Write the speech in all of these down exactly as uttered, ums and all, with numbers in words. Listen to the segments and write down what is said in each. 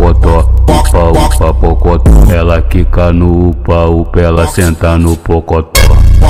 pocotó, upa, upa, pocotó. Ela quica no upa, upa, ela senta no pocotó.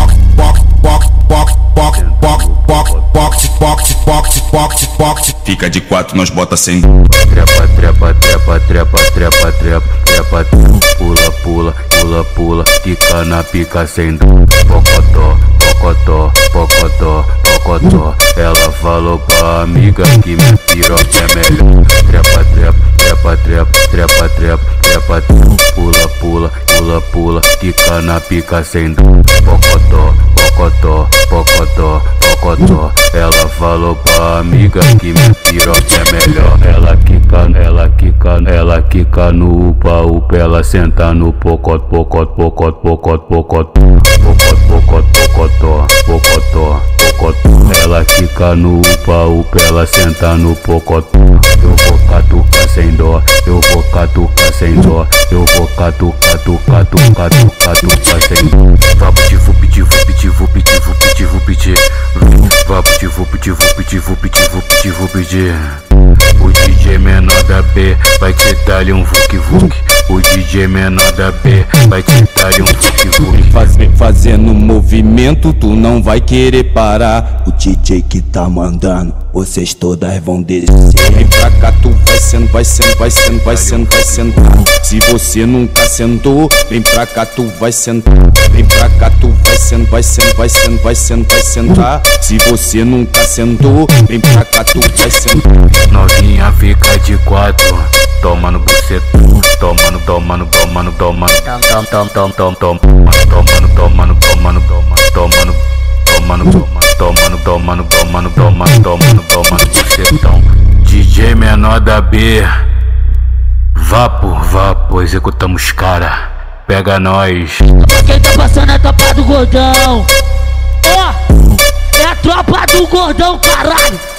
Fica de quatro, nós bota sem. Trepa, trepa, trepa, trepa, trepa, trepa, trepa, pula, pula, pula, pula, quica na pica sem dó. Pocotó, pocotó, pocotó, pocotó. Ela falou pra amiga que minha piroca é melhor. Trepa, trepa, trepa, trepa, trepa, trepa, trepa, pula, pula, pula, pula, quica na pica sem dó. Pocotó, pocotó, pocotó, pocotó. Ela falou pra amiga que minha piroca é melhor. Ela quica, ela quica, ela quica no upa, upa, ela senta no pocot, pocot, pocot, pocot, pocot, pocot, pocot, pocotó, pocotó, pocotó. Ela quica no upa, upa, ela senta no pocotó. Eu vou catucar sem dó, eu vou catucar sem dó, eu vou catucar, catucar, catucar, catucar sem dó. Vá pitivu, pitivu, pitivu, pitivu, pitivu, piti. Vá pitivu, pitivu, pitivu, pitivu, pitivu, piti. O D J menor da B vai te dar-lhe um vuk vuk. O D J menor da B vai te dar-lhe um vuk vuk. Faz, fazendo movimento, tu não vai querer parar. O D J que tá mandando, vocês todas vão descer. Vem pra cá, tu vai sendo, vai sendo, vai sendo, vai sendo, vai sentar. Se você nunca sentou, vem pra cá, tu vai sentar. Vem pra cá, tu vai sendo, vai sendo, vai sendo, vai sendo, vai sentar. Se você nunca sentou, vem pra cá, tu vai sentar. Novinha fica de quatro, tomando bucetão, tomando, tomando, tomando, tomando, tom, tom, tom, tom, tom, tomando, tomando, tomando, tomando, tomando, tomando, tomando, tomando, tomando, tomando, tomando, tomando bucetão. D J menor da B, vapo, vapo, executamos cara, pega nós. Quem tá passando é a tropa do gordão, ó, é a tropa do gordão, caralho.